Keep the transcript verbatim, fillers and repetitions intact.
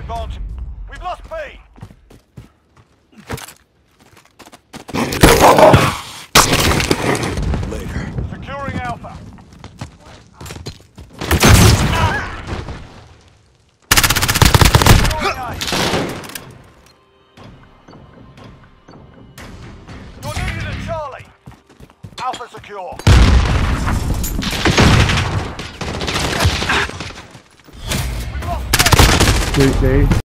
advantage. We've lost B. Later. Securing Alpha. Securing A. You're needed at Charlie. Alpha secure. We've lost B. Two, two.